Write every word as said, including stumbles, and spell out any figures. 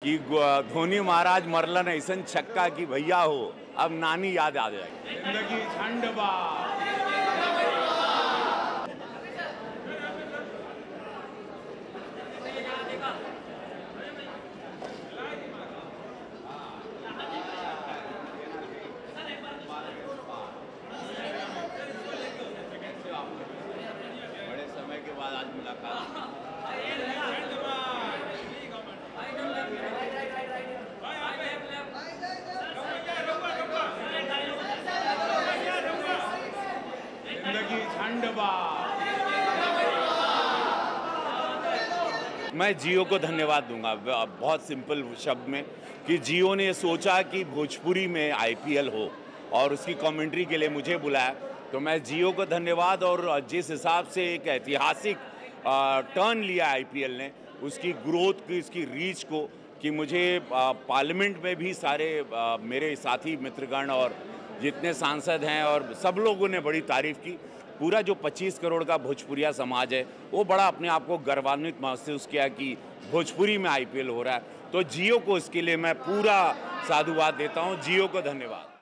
कि धोनी महाराज मरलन ऐसन छक्का कि भैया हो अब नानी याद आ जाए। जिंदगी झंड बा। बड़े समय के बाद आज मुलाकात। जिंदगी झंड बा। मैं जियो को धन्यवाद दूंगा बहुत सिंपल शब्द में कि जियो ने सोचा कि भोजपुरी में आईपीएल हो और उसकी कमेंट्री के लिए मुझे बुलाया, तो मैं जियो को धन्यवाद। और जिस हिसाब से एक ऐतिहासिक टर्न लिया आईपीएल ने, उसकी ग्रोथ की, उसकी रीच को, कि मुझे पार्लियामेंट में भी सारे आ, मेरे साथी मित्रगण और जितने सांसद हैं और सब लोगों ने बड़ी तारीफ़ की। पूरा जो पच्चीस करोड़ का भोजपुरिया समाज है वो बड़ा अपने आप को गर्वान्वित महसूस किया कि भोजपुरी में आईपीएल हो रहा है। तो जियो को इसके लिए मैं पूरा साधुवाद देता हूँ। जियो को धन्यवाद।